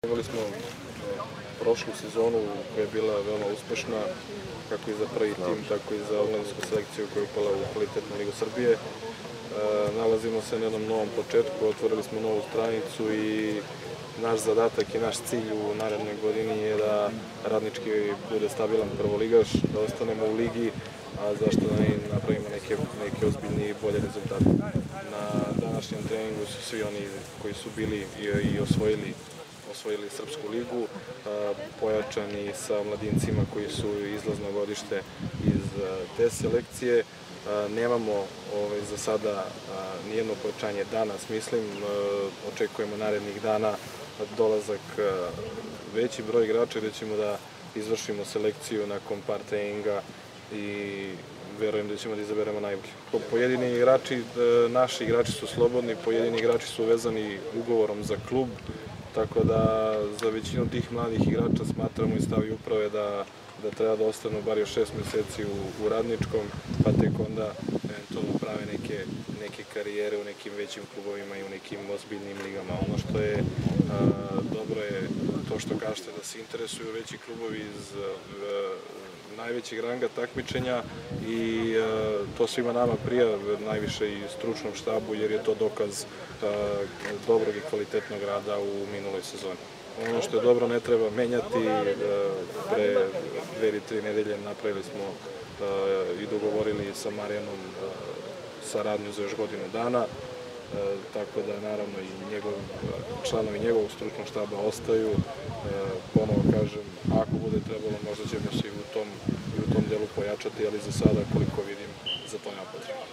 Imali smo prošlu sezonu koja je bila veoma uspešna, kako i za prvi tim, tako i za omladinsku selekciju koja je upala u kvalitetnu Ligu Srbije. Nalazimo se na jednom novom početku, otvorili smo novu stranicu i naš zadatak i naš cilj u narednoj godini je da Radnički bude stabilan prvoligaš, da ostanemo u ligi, a zašto da ne napravimo neke ozbiljnije i bolje rezultate. Na današnjem treningu su svi oni koji su bili i osvojili Srpsku ligu, pojačani sa mladincima koji su izlazno godište iz te selekcije. Nemamo za sada nijedno pojačanje danas, mislim. Očekujemo narednih dana dolazak veći broj igrača gde ćemo da izvršimo selekciju nakon par treninga i verujem da ćemo da izaberemo najbolje. Pojedini igrači, naši igrači su slobodni, pojedini igrači su vezani ugovorom za klub, tako da za većinu tih mladih igrača smatramo i stavi uprave da treba da ostanu bar još 6 meseci u Radničkom, pa tek onda eventualno prave neke karijere u nekim većim klubovima i u nekim ozbiljnim ligama. Ono što je dobro je to što kažete da se interesuju veći klubovi iz najvećeg ranga takmičenja i to svima nama prija, najviše i stručnom štabu, jer je to dokaz dobrog i kvalitetnog rada u minuloj sezoni. Ono što je dobro ne treba menjati. Pre 2 ili 3 nedelje napravili smo i dogovorili sa Marijanom saradnju za još godinu dana, tako da naravno i članovi njegovog stručnog štaba ostaju. Ponovo kažem, ako bude trebalo, možda ćemo se i u tom delu pojačati, ali za sada, koliko vidim, za to nema potrebe.